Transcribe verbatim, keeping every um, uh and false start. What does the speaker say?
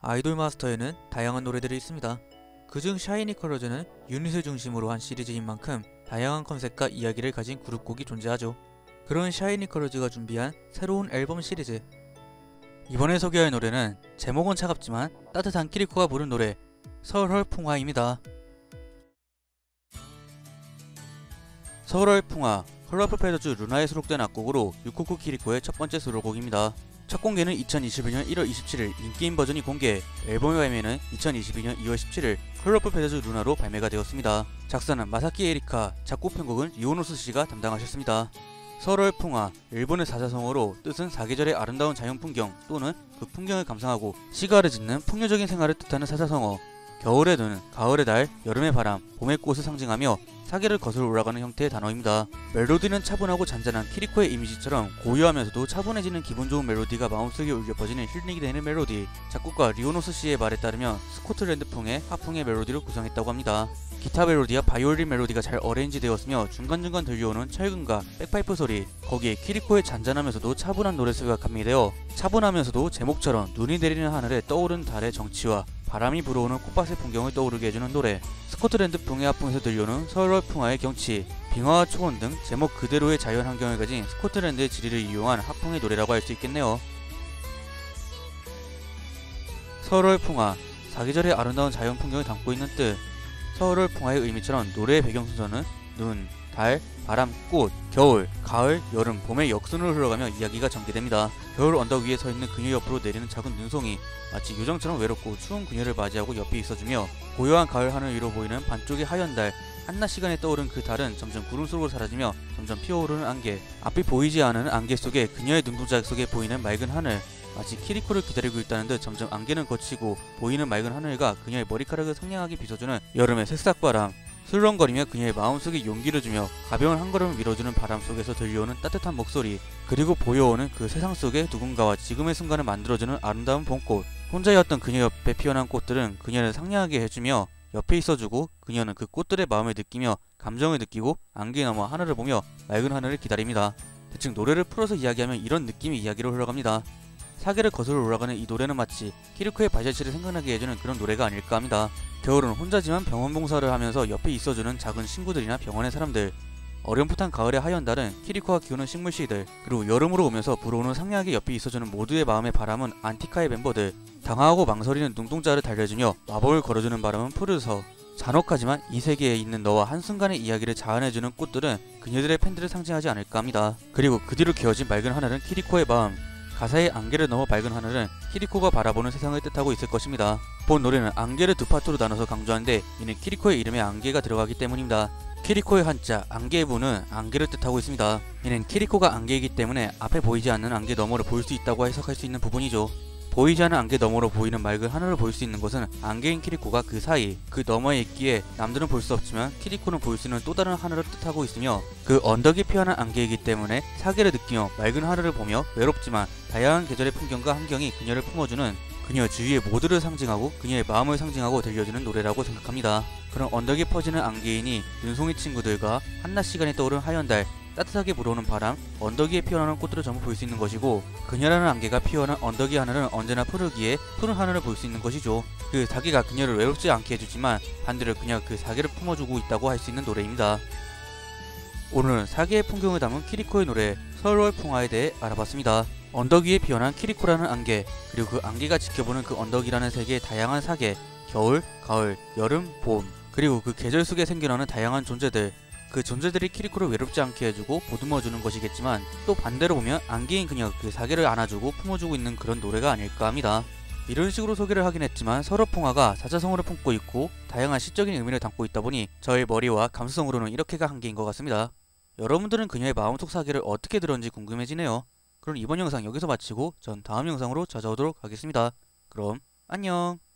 아이돌 마스터에는 다양한 노래들이 있습니다. 그중 샤이니 컬러즈는 유닛을 중심으로 한 시리즈인 만큼 다양한 컨셉과 이야기를 가진 그룹곡이 존재하죠. 그런 샤이니 컬러즈가 준비한 새로운 앨범 시리즈. 이번에 소개할 노래는 제목은 차갑지만 따뜻한 키리코가 부른 노래 서울헐 풍화입니다. 서울헐 풍화, 컬러풀 페더즈 루나에 수록된 악곡으로 유코코 키리코의 첫 번째 수록곡입니다. 첫 공개는 이천이십일년 일월 이십칠일 인기인 버전이 공개, 앨범의 발매는 이천이십이년 이월 십칠일 컬러풀 페더즈 루나로 발매가 되었습니다. 작사는 마사키 에리카, 작곡 편곡은 리오노스씨가 담당하셨습니다. 서울헐 풍화, 일본의 사자성어로 뜻은 사계절의 아름다운 자연 풍경 또는 그 풍경을 감상하고 시가를 짓는 풍요적인 생활을 뜻하는 사자성어. 겨울의 눈, 가을의 달, 여름의 바람, 봄의 꽃을 상징하며 사계를 거슬러 올라가는 형태의 단어입니다. 멜로디는 차분하고 잔잔한 키리코의 이미지처럼 고요하면서도 차분해지는 기분 좋은 멜로디가 마음속에 울려 퍼지는 힐링이 되는 멜로디. 작곡가 리오노스 씨의 말에 따르면 스코틀랜드풍의 하풍의 멜로디를 구성했다고 합니다. 기타 멜로디와 바이올린 멜로디가 잘 어레인지 되었으며 중간중간 들려오는 철근과 백파이프 소리, 거기에 키리코의 잔잔하면서도 차분한 노래소리가 가미되어 차분하면서도 제목처럼 눈이 내리는 하늘에 떠오른 달의 정취와 바람이 불어오는 꽃밭의 풍경을 떠오르게 해주는 노래. 스코틀랜드 풍의 하풍에서 들려오는 서울헐 풍화의 경치, 빙하와 초원 등 제목 그대로의 자연 환경을 가진 스코틀랜드의 지리를 이용한 하풍의 노래라고 할 수 있겠네요. 서울헐 풍화, 사계절의 아름다운 자연 풍경을 담고 있는 뜻. 서울헐 풍화의 의미처럼 노래의 배경 순서는 눈, 달, 바람, 꽃, 겨울, 가을, 여름, 봄의 역순으로 흘러가며 이야기가 전개됩니다. 겨울 언덕 위에 서 있는 그녀 옆으로 내리는 작은 눈송이, 마치 요정처럼 외롭고 추운 그녀를 맞이하고 옆에 있어주며 고요한 가을 하늘 위로 보이는 반쪽의 하얀 달, 한낮 시간에 떠오른 그 달은 점점 구름 속으로 사라지며 점점 피어오르는 안개, 앞이 보이지 않은 안개 속에 그녀의 눈동자 속에 보이는 맑은 하늘, 마치 키리코를 기다리고 있다는 듯 점점 안개는 걷히고 보이는 맑은 하늘과 그녀의 머리카락을 상냥하게 빗어주는 여름의 새싹바람, 술렁거리며 그녀의 마음속에 용기를 주며 가벼운 한 걸음을 밀어주는 바람 속에서 들려오는 따뜻한 목소리, 그리고 보여오는 그 세상 속의 누군가와 지금의 순간을 만들어주는 아름다운 봄꽃. 혼자였던 그녀 옆에 피어난 꽃들은 그녀를 상냥하게 해주며 옆에 있어주고 그녀는 그 꽃들의 마음을 느끼며 감정을 느끼고 안개 넘어 하늘을 보며 맑은 하늘을 기다립니다. 대충 노래를 풀어서 이야기하면 이런 느낌의 이야기로 흘러갑니다. 사계를 거슬러 올라가는 이 노래는 마치 키리코의 발자취를 생각나게 해주는 그런 노래가 아닐까 합니다. 겨울은 혼자지만 병원 봉사를 하면서 옆에 있어주는 작은 친구들이나 병원의 사람들, 어렴풋한 가을의 하얀 달은 키리코가 키우는 식물씨들, 그리고 여름으로 오면서 불어오는 상냥하게 옆에 있어주는 모두의 마음의 바람은 안티카의 멤버들, 당황하고 망설이는 눈동자를 달래주며 마법을 걸어주는 바람은 푸르서, 잔혹하지만 이 세계에 있는 너와 한순간의 이야기를 자아내주는 꽃들은 그녀들의 팬들을 상징하지 않을까 합니다. 그리고 그 뒤로 그어진 맑은 하늘은 키리코의 마음, 가사의 안개를 넘어 밝은 하늘은 키리코가 바라보는 세상을 뜻하고 있을 것입니다. 본 노래는 안개를 두 파트로 나눠서 강조하는데 이는 키리코의 이름에 안개가 들어가기 때문입니다. 키리코의 한자 안개의 부는 안개를 뜻하고 있습니다. 이는 키리코가 안개이기 때문에 앞에 보이지 않는 안개 너머를 볼 수 있다고 해석할 수 있는 부분이죠. 보이지 않는 안개 너머로 보이는 맑은 하늘을 볼 수 있는 것은 안개인 키리코가 그 사이, 그 너머에 있기에 남들은 볼 수 없지만 키리코는 볼 수 있는 또 다른 하늘을 뜻하고 있으며, 그 언덕이 피어난 안개이기 때문에 사계를 느끼며 맑은 하늘을 보며 외롭지만 다양한 계절의 풍경과 환경이 그녀를 품어주는, 그녀 주위의 모두를 상징하고 그녀의 마음을 상징하고 들려주는 노래라고 생각합니다. 그런 언덕이 퍼지는 안개이니 눈송이 친구들과 한낮 시간에 떠오른 하얀 달, 따뜻하게 불어오는 바람, 언덕 위에 피어나는 꽃들을 전부 볼 수 있는 것이고, 그녀라는 안개가 피어난 언덕 위의 하늘은 언제나 푸르기에 푸른 하늘을 볼 수 있는 것이죠. 그 사계가 그녀를 외롭지 않게 해주지만 반대로 그녀가 그 사계를 품어주고 있다고 할 수 있는 노래입니다. 오늘은 사계의 풍경을 담은 키리코의 노래 서울헐 풍화에 대해 알아봤습니다. 언덕 위에 피어난 키리코라는 안개, 그리고 그 안개가 지켜보는 그 언덕이라는 세계의 다양한 사계, 겨울, 가을, 여름, 봄, 그리고 그 계절 속에 생겨나는 다양한 존재들, 그 존재들이 키리코를 외롭지 않게 해주고 보듬어주는 것이겠지만, 또 반대로 보면 안개인 그녀가 그 사계를 안아주고 품어주고 있는 그런 노래가 아닐까 합니다. 이런 식으로 소개를 하긴 했지만 서울헐 풍화가 사자성어를 품고 있고 다양한 시적인 의미를 담고 있다 보니 저의 머리와 감수성으로는 이렇게가 한계인 것 같습니다. 여러분들은 그녀의 마음속 사계를 어떻게 들었는지 궁금해지네요. 그럼 이번 영상 여기서 마치고 전 다음 영상으로 찾아오도록 하겠습니다. 그럼 안녕.